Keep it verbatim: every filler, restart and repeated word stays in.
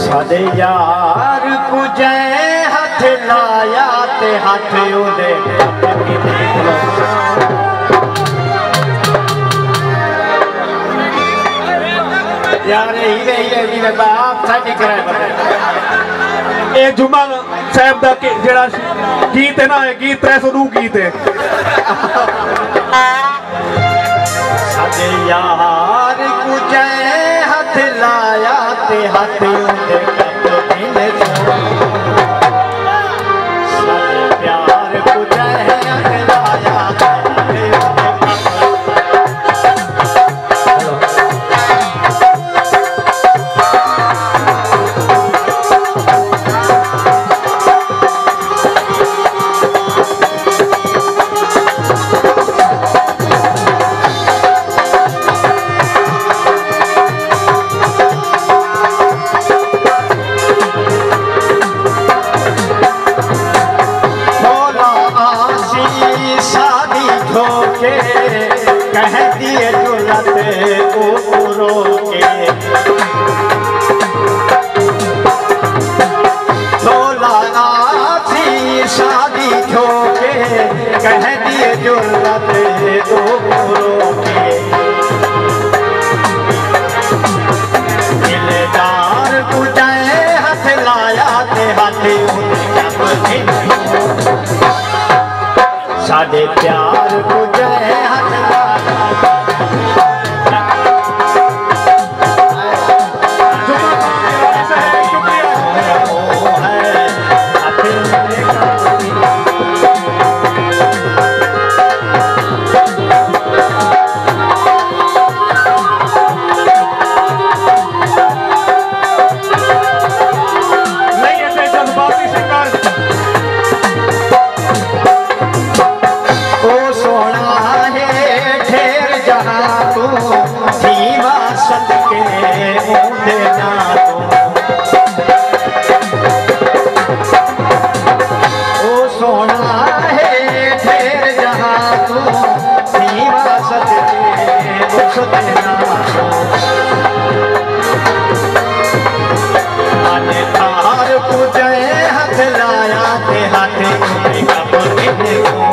साडे यार को जै हथ लाया ते हथ उदे यार हीरे हीरे हीरे बाप साडी कराए बंदे ए जुम्मन साहब दा जेड़ा गीत है ना गीत त्रै सौ नौ गीत है साडे यार को जै हथ लाया ते हथ उदे कह दिए जुलते ऊरो के सोलह थी शादी छोके कह दिए जुलते ऊरो के दिलदार कुजाए हथ लाया ते हाथ साडे प्यार कुजाए हाथ लाया ते हाथ